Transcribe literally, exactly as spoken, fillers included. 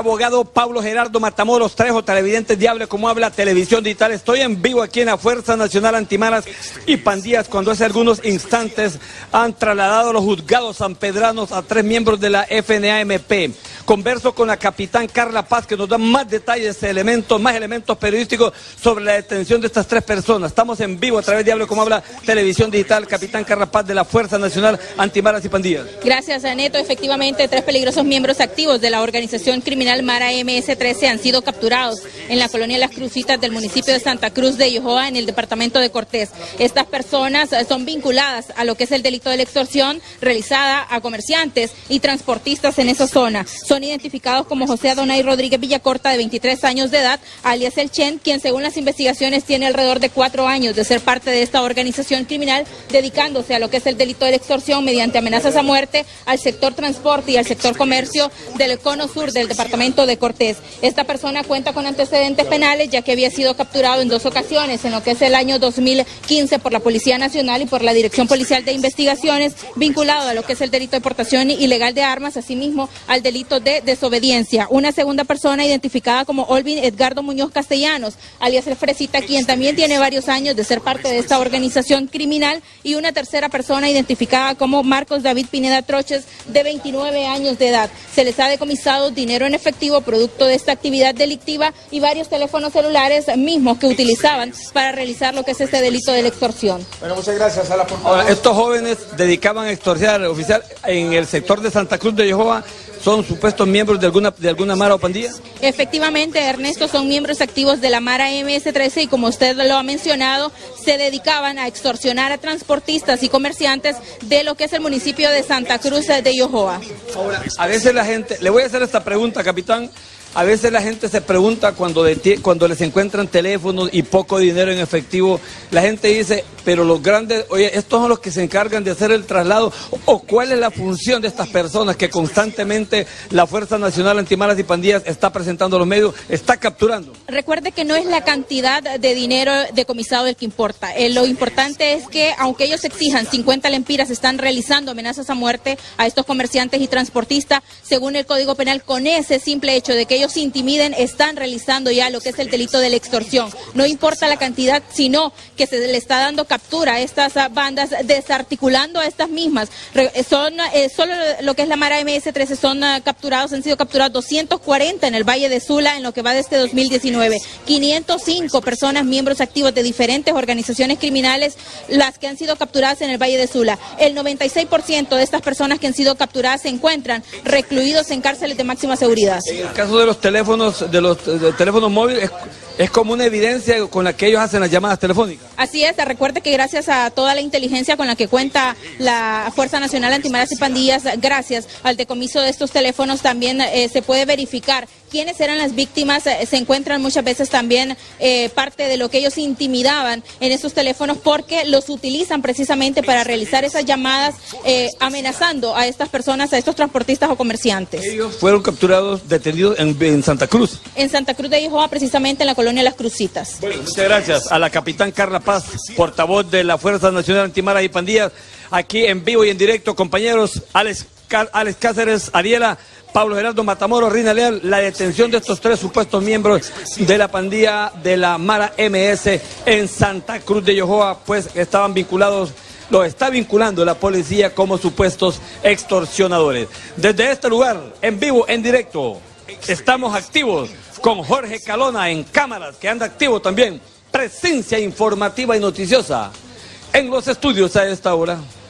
Abogado Pablo Gerardo Matamoros Trejo, televidente Diable como habla Televisión Digital. Estoy en vivo aquí en la Fuerza Nacional Antimaras y Pandillas cuando hace algunos instantes han trasladado a los juzgados sanpedranos a tres miembros de la F N A M P. Converso con la capitán Carla Paz, que nos da más detalles, elementos, más elementos periodísticos sobre la detención de estas tres personas. Estamos en vivo a través de Diable como habla Televisión Digital. Capitán Carla Paz de la Fuerza Nacional Antimaras y Pandillas. Gracias, Neto. Efectivamente, tres peligrosos miembros activos de la organización criminal Mara M S trece han sido capturados en la colonia Las Crucitas del municipio de Santa Cruz de Yojoa, en el departamento de Cortés. Estas personas son vinculadas a lo que es el delito de la extorsión realizada a comerciantes y transportistas en esa zona. Son identificados como José Adonai Rodríguez Villacorta, de veintitrés años de edad, alias El Chen, quien según las investigaciones tiene alrededor de cuatro años de ser parte de esta organización criminal, dedicándose a lo que es el delito de la extorsión mediante amenazas a muerte al sector transporte y al sector comercio del cono sur del departamento de Cortés. Esta persona cuenta con antecedentes penales, ya que había sido capturado en dos ocasiones, en lo que es el año dos mil quince por la Policía Nacional y por la Dirección Policial de Investigaciones, vinculado a lo que es el delito de portación ilegal de armas, asimismo al delito de desobediencia. Una segunda persona identificada como Olvin Edgardo Muñoz Castellanos, alias El Fresita, quien también tiene varios años de ser parte de esta organización criminal, y una tercera persona identificada como Marcos David Pineda Troches, de veintinueve años de edad. Se les ha decomisado dinero en efectivo producto de esta actividad delictiva y varios teléfonos celulares mismos que utilizaban para realizar lo que es este delito de la extorsión. Bueno, muchas gracias a la Ahora, estos jóvenes dedicaban a extorsionar oficial en el sector de Santa Cruz de Yojoa. ¿Son supuestos miembros de alguna de alguna mara o pandilla? Efectivamente, Ernesto, son miembros activos de la Mara M S trece y, como usted lo ha mencionado, se dedicaban a extorsionar a transportistas y comerciantes de lo que es el municipio de Santa Cruz de Yojoa. Ahora, a veces la gente, le voy a hacer esta pregunta, capitán. A veces la gente se pregunta cuando, de, cuando les encuentran teléfonos y poco dinero en efectivo, la gente dice, pero los grandes, oye, estos son los que se encargan de hacer el traslado, o cuál es la función de estas personas que constantemente la Fuerza Nacional Antimaras y Pandillas está presentando a los medios, está capturando. Recuerde que no es la cantidad de dinero decomisado el que importa. Eh, lo importante es que, aunque ellos exijan cincuenta lempiras, están realizando amenazas a muerte a estos comerciantes y transportistas, según el Código Penal. Con ese simple hecho de que ellos intimiden, están realizando ya lo que es el delito de la extorsión. No importa la cantidad, sino que se le está dando captura a estas bandas, desarticulando a estas mismas. Son eh, solo lo que es la Mara M S trece son uh, capturados, han sido capturados doscientos cuarenta en el Valle de Sula en lo que va de este dos mil diecinueve. quinientas cinco personas, miembros activos de diferentes organizaciones criminales, las que han sido capturadas en el Valle de Sula. El noventa y seis por ciento de estas personas que han sido capturadas se encuentran recluidos en cárceles de máxima seguridad. En el caso de los teléfonos, de los de teléfonos móviles, es, es como una evidencia con la que ellos hacen las llamadas telefónicas. Así es, recuerde que gracias a toda la inteligencia con la que cuenta la Fuerza Nacional Antimaras y Pandillas, gracias al decomiso de estos teléfonos, también eh, se puede verificar quiénes eran las víctimas. Eh, se encuentran muchas veces también eh, parte de lo que ellos intimidaban en esos teléfonos, porque los utilizan precisamente para realizar esas llamadas eh, amenazando a estas personas, a estos transportistas o comerciantes. Ellos fueron capturados, detenidos en, en Santa Cruz. En Santa Cruz de Yojoa, precisamente en la colonia Las Crucitas. Bueno, muchas gracias a la capitán Carla Paz, portavoz de la Fuerza Nacional Antimaras y Pandillas, aquí en vivo y en directo. Compañeros, Alex, Alex Cáceres, Ariela, Pablo Gerardo Matamoros, Rina Leal, la detención de estos tres supuestos miembros de la pandilla de la Mara M S en Santa Cruz de Yojoa, pues estaban vinculados, los está vinculando la policía como supuestos extorsionadores. Desde este lugar, en vivo, en directo, estamos activos con Jorge Calona en cámaras, que anda activo también. Presencia informativa y noticiosa en los estudios a esta hora.